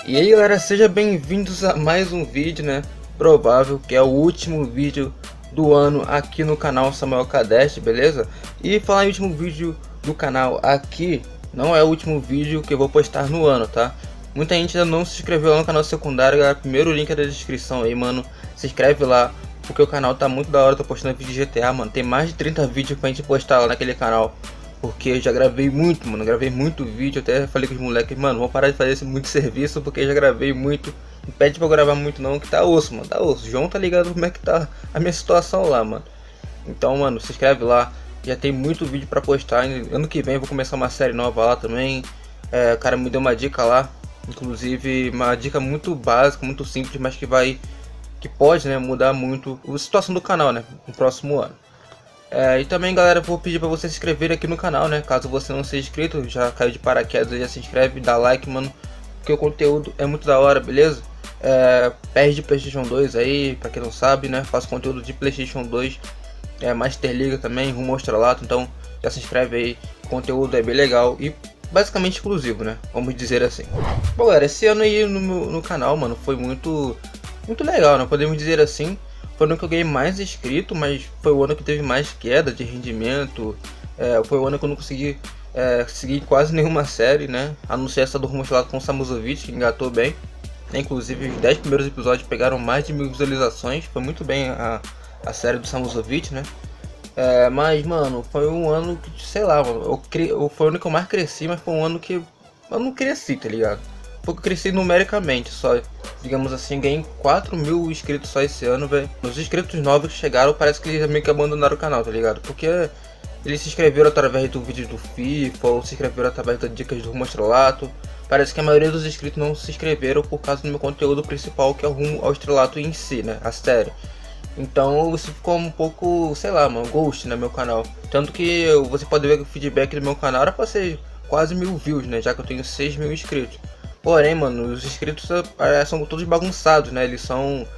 E aí galera, sejam bem-vindos a mais um vídeo, né? Provável que é o último vídeo do ano aqui no canal Samuel Kadest, beleza? E falar em último vídeo do canal aqui, não é o último vídeo que eu vou postar no ano, tá? Muita gente ainda não se inscreveu lá no canal secundário, galera. Primeiro link é da descrição aí, mano. Se inscreve lá, porque o canal tá muito da hora, tô postando vídeo de GTA, mano. Tem mais de 30 vídeos pra gente postar lá naquele canal. Porque eu já gravei muito, mano, gravei muito vídeo, até falei com os moleques, mano, vamos parar de fazer muito serviço, porque eu já gravei muito. Não pede pra eu gravar muito não, que tá osso, mano, tá osso. João tá ligado como é que tá a minha situação lá, mano. Então, mano, se inscreve lá, já tem muito vídeo pra postar. Ano que vem eu vou começar uma série nova lá também. O cara me deu uma dica lá, inclusive uma dica muito básica, muito simples, mas que pode, né, mudar muito a situação do canal, né, no próximo ano. E também, galera, vou pedir pra você se inscrever aqui no canal, né? Caso você não seja inscrito, já caiu de paraquedas, já se inscreve, dá like, mano, porque o conteúdo é muito da hora, beleza? PS de PlayStation 2 aí, pra quem não sabe, né? Faço conteúdo de PlayStation 2, Master Liga também, rumo ao estrelato, então já se inscreve aí, o conteúdo é bem legal e basicamente exclusivo, né? Vamos dizer assim. Bom, galera, esse ano aí no canal, mano, foi muito legal, né? Podemos dizer assim. Foi o ano que eu ganhei mais inscrito, mas foi o ano que teve mais queda de rendimento. Foi o ano que eu não consegui seguir quase nenhuma série, né? A não ser essa do Rumo ao Estrelato com o Samuzovic, que engatou bem. Inclusive, os 10 primeiros episódios pegaram mais de 1000 visualizações. Foi muito bem a série do Samuzovic, né? Mas, mano, foi um ano que, sei lá, mano, foi o ano que eu mais cresci, mas foi um ano que eu não cresci, tá ligado? Porque eu cresci numericamente só, digamos assim, ganhei 4.000 inscritos só esse ano, velho. Os inscritos novos que chegaram, parece que eles meio que abandonaram o canal, tá ligado? Porque eles se inscreveram através do vídeo do FIFA, ou se inscreveram através das dicas do Rumo ao Estrelato. Parece que a maioria dos inscritos não se inscreveram por causa do meu conteúdo principal, que é o Rumo ao Estrelato em si, né? A série. Então isso ficou um pouco, sei lá, mano, ghost no meu canal. Tanto que você pode ver que o feedback do meu canal era pra ser quase 1000 views, né? Já que eu tenho 6.000 inscritos. Porém, mano, os inscritos são todos bagunçados, né? Eles são,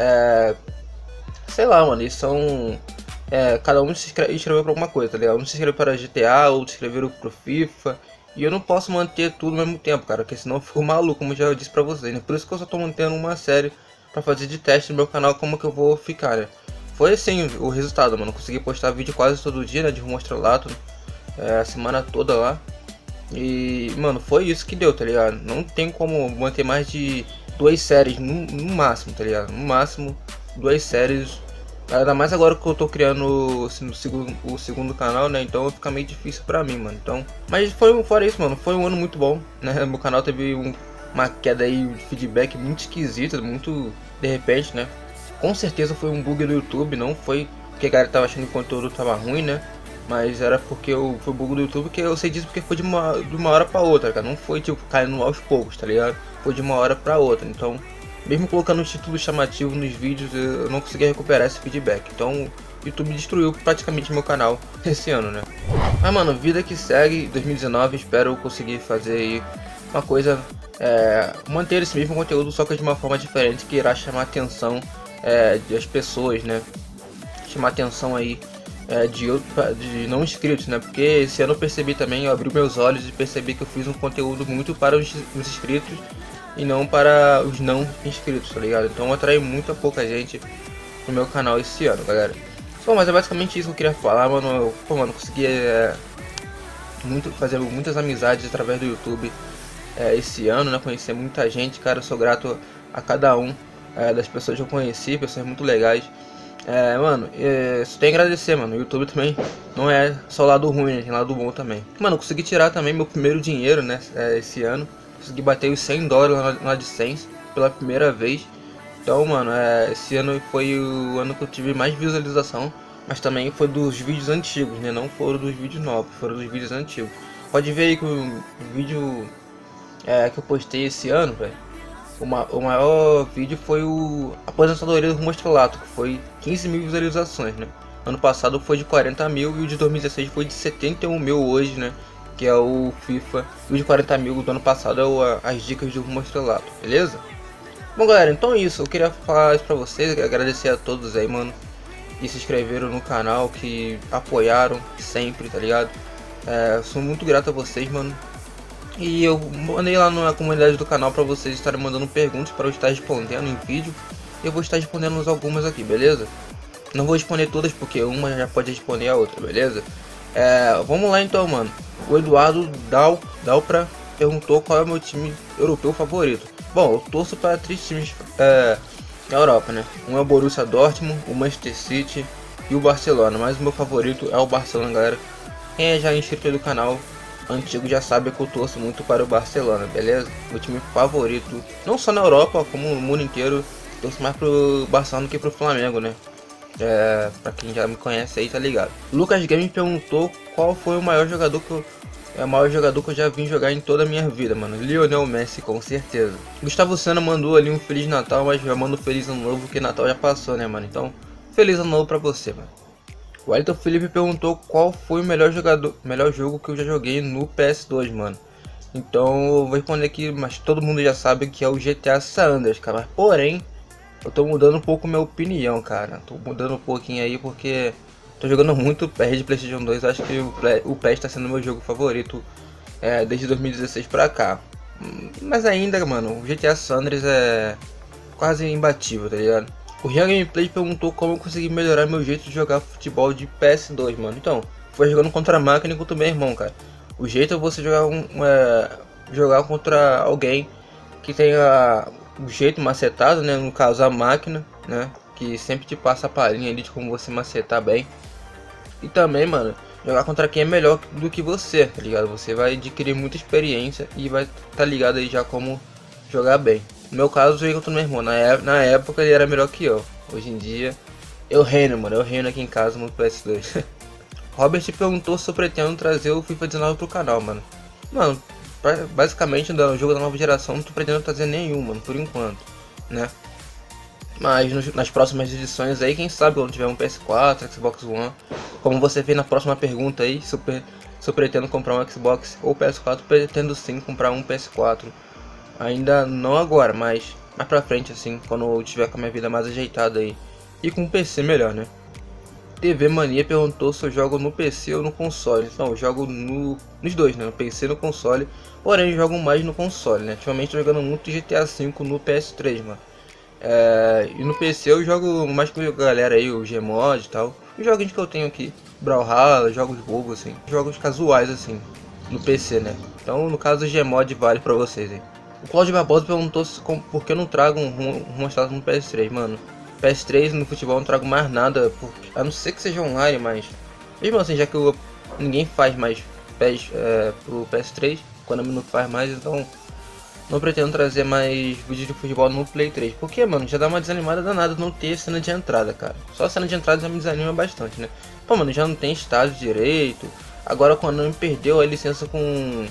sei lá, mano, eles são, cada um se inscreveu pra alguma coisa, tá ligado? Um se inscreveu para GTA, outro se inscreveram pro FIFA. E eu não posso manter tudo ao mesmo tempo, cara, porque senão eu fico maluco, como eu já disse pra vocês, né? Por isso que eu só tô mantendo uma série pra fazer de teste no meu canal, como que eu vou ficar, né? Foi assim o resultado, mano. Consegui postar vídeo quase todo dia, né? De Rumo ao Estrelato, a semana toda lá. E, mano, foi isso que deu, tá ligado? Não tem como manter mais de 2 séries no máximo, tá ligado? No máximo, 2 séries. Ainda mais agora que eu tô criando o segundo canal, né? Então fica meio difícil pra mim, mano. Então, mas fora isso, mano, foi um ano muito bom, né? Meu canal teve uma queda aí de feedback muito esquisita, muito de repente, né? Com certeza foi um bug do YouTube, não foi porque a galera tava achando que o conteúdo tava ruim, né? Mas era porque foi bug do YouTube, que eu sei disso porque foi de uma hora pra outra, cara. Não foi tipo caindo aos poucos, tá ligado? Foi de uma hora pra outra. Então, mesmo colocando um título chamativo nos vídeos, eu não consegui recuperar esse feedback. Então, o YouTube destruiu praticamente meu canal esse ano, né? Mas, mano, vida que segue, 2019, espero conseguir fazer aí uma coisa, manter esse mesmo conteúdo, só que de uma forma diferente, que irá chamar a atenção das pessoas, né? Chamar a atenção aí de não inscritos, né? Porque esse ano eu percebi também, eu abri meus olhos e percebi que eu fiz um conteúdo muito para os inscritos e não para os não inscritos, tá ligado? Então eu atraí muita pouca gente no meu canal esse ano, galera. Bom, mas é basicamente isso que eu queria falar, mano. Mano, consegui fazer muitas amizades através do YouTube esse ano, né? Conhecer muita gente, cara. Eu sou grato a cada um das pessoas que eu conheci, pessoas muito legais. Mano, só tem a agradecer, mano. O YouTube também não é só o lado ruim, né? Tem lado bom também. Mano, eu consegui tirar também meu primeiro dinheiro, né? Esse ano. Consegui bater os $100 na AdSense pela primeira vez. Então, mano, esse ano foi o ano que eu tive mais visualização. Mas também foi dos vídeos antigos, né? Não foram dos vídeos novos, foram dos vídeos antigos. Pode ver aí que o vídeo que eu postei esse ano, velho. O maior vídeo foi a aposentadoria do Rumo ao Estrelato, que foi 15.000 visualizações, né? Ano passado foi de 40.000 e o de 2016 foi de 71.000 hoje, né? Que é o FIFA. E o de 40.000 do ano passado é as dicas do Rumo ao Estrelato, beleza? Bom, galera, então é isso. Eu queria falar isso pra vocês, agradecer a todos aí, mano, que se inscreveram no canal, que apoiaram sempre, tá ligado? Sou muito grato a vocês, mano. E eu mandei lá na comunidade do canal para vocês estarem mandando perguntas para eu estar respondendo em vídeo. Eu vou estar respondendo algumas aqui, beleza? Não vou responder todas porque uma já pode responder a outra, beleza? Vamos lá então, mano. O Eduardo Dalpra perguntou qual é o meu time europeu favorito. Bom, eu torço para 3 times na Europa, né? Um é o Borussia Dortmund, o Manchester City e o Barcelona. Mas o meu favorito é o Barcelona, galera. Quem é já inscrito aí do canal antigo já sabe que eu torço muito para o Barcelona, beleza? Meu time favorito, não só na Europa, como no mundo inteiro. Torço mais pro Barcelona do que pro Flamengo, né? Pra quem já me conhece aí, tá ligado. Lucas Game perguntou qual foi o maior jogador que eu já vim jogar em toda a minha vida, mano. Lionel Messi, com certeza. Gustavo Sena mandou ali um Feliz Natal, mas já manda um Feliz Ano Novo, porque Natal já passou, né, mano? Então, Feliz Ano Novo pra você, mano. O Wellington Felipe perguntou qual foi o melhor jogo que eu já joguei no PS2, mano. Então, eu vou responder aqui, mas todo mundo já sabe que é o GTA San Andreas, cara. Porém, eu tô mudando um pouco minha opinião, cara. Tô mudando um pouquinho aí porque tô jogando muito PES de PlayStation 2. Acho que o PES tá sendo meu jogo favorito desde 2016 pra cá. Mas ainda, mano, o GTA San Andreas é quase imbatível, tá ligado? O Rian Gameplay perguntou como eu consegui melhorar meu jeito de jogar futebol de PS2, mano. Então, foi jogando contra a máquina e contra o meu irmão, cara. O jeito é você jogar contra alguém que tenha o jeito macetado, né? No caso a máquina, né? Que sempre te passa a palhinha ali de como você macetar bem. E também, mano, jogar contra quem é melhor do que você, tá ligado? Você vai adquirir muita experiência e vai tá ligado aí já como jogar bem. No meu caso, eu joguei contra o meu irmão. Na época ele era melhor que eu. Hoje em dia, eu reino, mano. Eu reino aqui em casa no PS2. Robert perguntou se eu pretendo trazer o FIFA 19 pro canal, mano. Mano, basicamente no jogo da nova geração não tô pretendendo trazer nenhum, mano, por enquanto, né? Mas nas próximas edições aí, quem sabe quando tiver um PS4, Xbox One. Como você fez na próxima pergunta aí, se eu pretendo comprar um Xbox ou PS4, pretendo sim comprar um PS4. Ainda não agora, mas mais pra frente assim, quando eu tiver com a minha vida mais ajeitada aí. E com um PC melhor, né? TV Mania perguntou se eu jogo no PC ou no console. Então, eu jogo nos dois, né? No PC e no console. Porém, eu jogo mais no console, né? Ultimamente eu tô jogando muito GTA V no PS3, mano. E no PC eu jogo mais com a galera aí, o Gmod e tal. Os joguinhos que eu tenho aqui. Brawlhalla, jogos bobos assim. Jogos casuais assim, no PC, né? Então, no caso, o Gmod vale pra vocês aí. O Claudio Barbosa perguntou por que eu não trago um mostrado no PS3, mano. PS3 no futebol não trago mais nada, a não ser que seja online, mas mesmo assim, já que ninguém faz mais PES pro PS3, quando não faz mais, então não pretendo trazer mais vídeos de futebol no Play 3. Porque, mano, já dá uma desanimada danada não ter cena de entrada, cara. Só a cena de entrada já me desanima bastante, né? Pô, mano, já não tem estádio direito. Agora quando não perdeu a licença com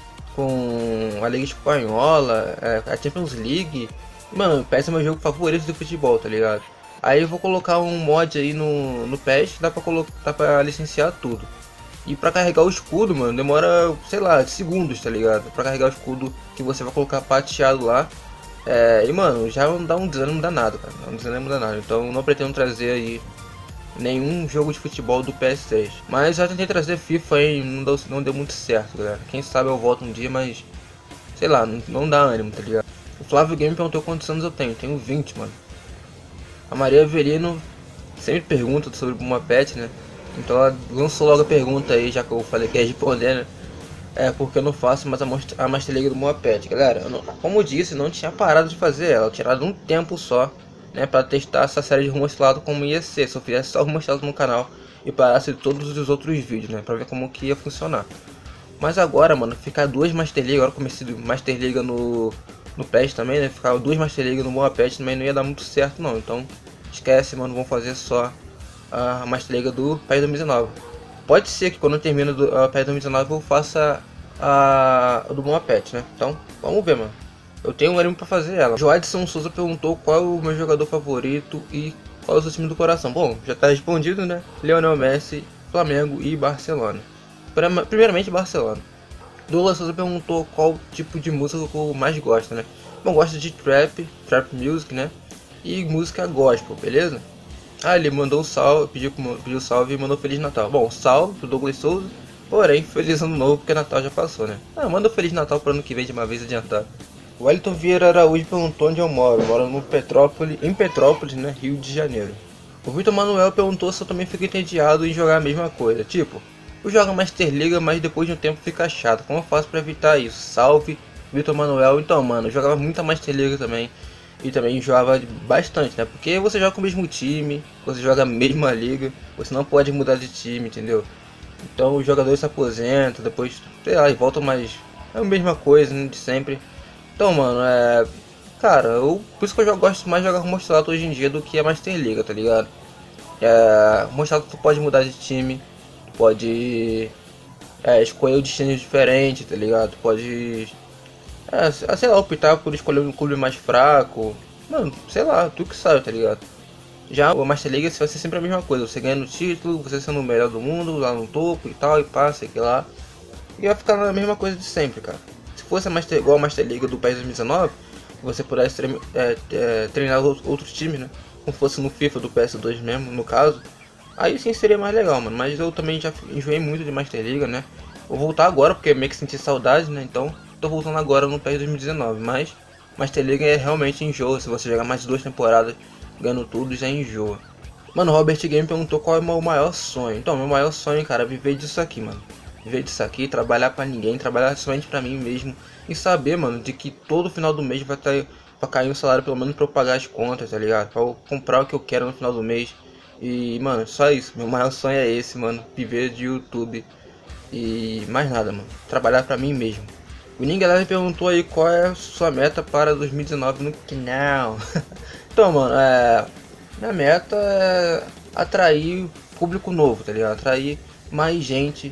a Liga Espanhola, a Champions League. Mano, o PES é meu jogo favorito do futebol, tá ligado? Aí eu vou colocar um mod aí no PES que dá pra licenciar tudo. E pra carregar o escudo, mano, demora, sei lá, segundos, tá ligado? Pra carregar o escudo que você vai colocar pateado lá. E mano, já dá um desânimo danado, cara. Um desânimo danado. Então não pretendo trazer aí nenhum jogo de futebol do PS3. Mas já tentei trazer FIFA aí, não deu muito certo, galera. Quem sabe eu volto um dia, mas sei lá, não dá ânimo, tá ligado? O Flávio Game perguntou quantos anos eu tenho. Tenho 20, mano. A Maria Avelino sempre pergunta sobre uma pet, né? Então ela lançou logo a pergunta aí, já que eu falei que ia responder, né? Porque eu não faço mais a Master League do Moapet. Galera, como eu disse, não tinha parado de fazer ela. Eu tirado um tempo só, né? Pra testar essa série de rumo estrelado como ia ser. Se eu fizesse só rumo estrelado no canal e parasse todos os outros vídeos, né? Pra ver como que ia funcionar. Mas agora, mano, ficar duas Master League, agora comecei Master League no PES também, né? Ficar duas Master League no Moapet também não ia dar muito certo, não. Então, esquece, mano, vamos fazer só a Master League do PES 2019. Pode ser que quando eu termino a PES 2019 eu faça a do Moapet, né? Então, vamos ver, mano. Eu tenho um ânimo pra fazer ela. Joadson Souza perguntou qual é o meu jogador favorito e qual é o seu time do coração. Bom, já tá respondido, né? Lionel Messi, Flamengo e Barcelona. Primeiramente Barcelona. Douglas Souza perguntou qual tipo de música que eu mais gosto, né? Bom, gosto de trap music, né? E música gospel, beleza? Ele mandou um salve, pediu salve e mandou Feliz Natal. Bom, salve pro Douglas Souza Porém, feliz ano novo porque Natal já passou, né? Manda um Feliz Natal pro ano que vem de uma vez adiantado. O Wellington Vieira Araújo perguntou onde eu moro. Moro no em Petrópolis, né? Rio de Janeiro. O Vitor Manuel perguntou se eu também fico entediado em jogar a mesma coisa. Tipo, eu jogo Master Liga, mas depois de um tempo fica chato. Como eu faço pra evitar isso? Salve, Vitor Manuel. Então, mano, eu jogava muita Master Liga também. E também jogava bastante, né? Porque você joga com o mesmo time, você joga a mesma liga, você não pode mudar de time, entendeu? Então os jogadores se aposentam, depois, sei lá, e voltam mais. É a mesma coisa, né, de sempre. Então, mano, cara, por isso que eu gosto mais de jogar com o Mostrato hoje em dia do que a Master Liga, tá ligado? O Mostrato tu pode mudar de time, tu pode escolher o destino diferente, tá ligado? Tu pode, sei lá, optar por escolher um clube mais fraco. Mano, sei lá, tu que sabe, tá ligado? Já o Master League vai ser sempre a mesma coisa, você ganha no título, você sendo o melhor do mundo, lá no topo e tal, e passa, e lá. E vai ficar na mesma coisa de sempre, cara. Se fosse igual a Master League do PES 2019, você pudesse treinar outros times, né? Como fosse no FIFA do PS2 mesmo, no caso. Aí sim seria mais legal, mano. Mas eu também já enjoei muito de Master League, né? Vou voltar agora, porque meio que senti saudade, né? Então, tô voltando agora no PES 2019. Mas Master League é realmente enjoa, se você jogar mais de 2 temporadas ganhando tudo, já enjoa. Mano, o Robert Game perguntou qual é o meu maior sonho. Então, meu maior sonho, cara, é viver disso aqui, mano. Viver disso aqui, trabalhar pra ninguém, trabalhar somente pra mim mesmo. E saber, mano, de que todo final do mês vai cair um salário pelo menos pra eu pagar as contas, tá ligado? Pra eu comprar o que eu quero no final do mês. E, mano, só isso. Meu maior sonho é esse, mano. Viver de YouTube. E mais nada, mano. Trabalhar pra mim mesmo. O Ninguém perguntou aí qual é a sua meta para 2019 no canal. Então, mano, minha meta é atrair público novo, tá ligado? Atrair mais gente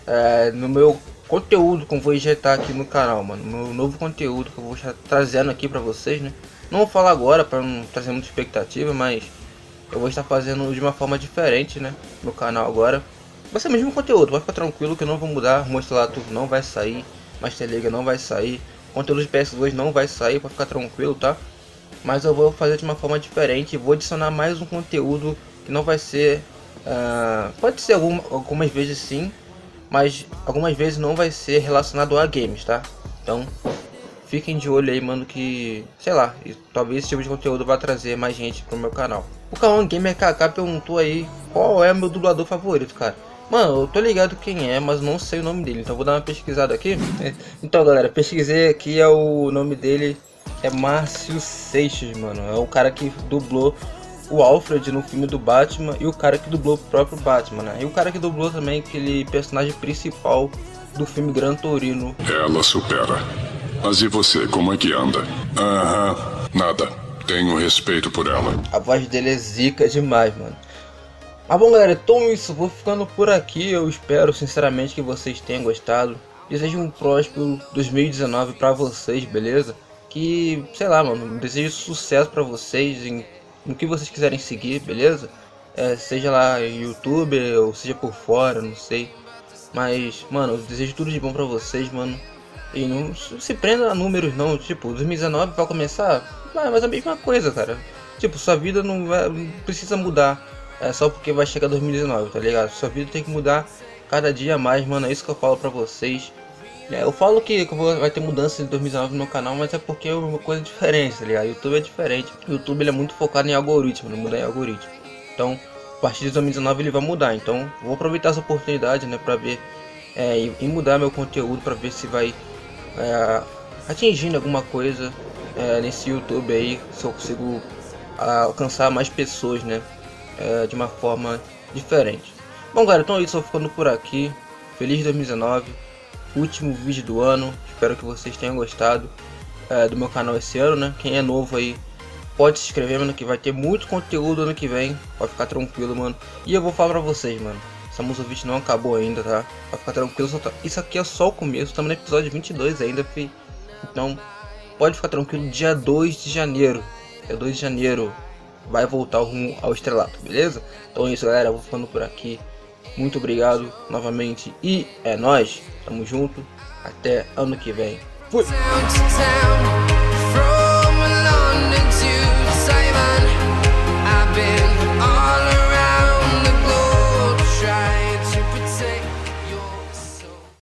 no meu conteúdo que eu vou injetar aqui no canal, mano. Meu novo conteúdo que eu vou estar trazendo aqui pra vocês, né? Não vou falar agora pra não trazer muita expectativa, mas eu vou estar fazendo de uma forma diferente, né? No canal agora. Vai ser o mesmo conteúdo, vai ficar tranquilo que eu não vou mudar. Mostrar lá tudo não vai sair, Master League não vai sair, conteúdo de PS2 não vai sair, pra ficar tranquilo, tá? Mas eu vou fazer de uma forma diferente, vou adicionar mais um conteúdo que não vai ser, pode ser algumas vezes sim, mas algumas vezes não vai ser relacionado a games, tá? Então fiquem de olho aí, mano, que, sei lá, talvez esse tipo de conteúdo vá trazer mais gente pro meu canal. O Kawan Gamer KK perguntou aí qual é meu dublador favorito, cara. Mano, eu tô ligado quem é, mas não sei o nome dele, então vou dar uma pesquisada aqui. Então, galera, pesquisei aqui, o nome dele é Márcio Seixas, mano. É o cara que dublou o Alfred no filme do Batman e o cara que dublou o próprio Batman, né? E o cara que dublou também aquele personagem principal do filme Gran Torino. Ela supera. Mas e você, como é que anda? Nada. Tenho respeito por ela. A voz dele é zica demais, mano. Mas bom, galera, então isso, vou ficando por aqui. Eu espero sinceramente que vocês tenham gostado. Desejo um próspero 2019 pra vocês, beleza? Que, sei lá, mano, desejo sucesso pra vocês no que vocês quiserem seguir, beleza? Seja lá YouTube ou seja por fora, não sei. Mas, mano, eu desejo tudo de bom pra vocês, mano. E não se prenda a números não, tipo, 2019 vai começar, mas a mesma coisa, cara. Tipo, sua vida não precisa mudar só porque vai chegar 2019, tá ligado? Sua vida tem que mudar cada dia mais, mano, é isso que eu falo pra vocês. Eu falo que vai ter mudança em 2019 no meu canal, mas é porque é uma coisa diferente, tá ligado? YouTube é diferente. O YouTube ele é muito focado em algoritmo, não mudar em algoritmo. Então, a partir de 2019 ele vai mudar. Então, vou aproveitar essa oportunidade, né, pra ver e mudar meu conteúdo, pra ver se vai atingindo alguma coisa nesse YouTube aí, se eu consigo alcançar mais pessoas, né, de uma forma diferente. Bom, galera, então é isso, eu ficando por aqui. Feliz 2019. Último vídeo do ano, espero que vocês tenham gostado do meu canal esse ano, né? Quem é novo aí pode se inscrever, mano, que vai ter muito conteúdo ano que vem, pode ficar tranquilo, mano. E eu vou falar pra vocês, mano, essa Musovich não acabou ainda, tá? Pode ficar tranquilo, isso aqui é só o começo, estamos no episódio 22 ainda, fi. Então, pode ficar tranquilo, dia 2 de janeiro, vai voltar rumo ao estrelato, beleza? Então é isso, galera, eu vou ficando por aqui. Muito obrigado novamente e é nóis, tamo junto, até ano que vem. Fui!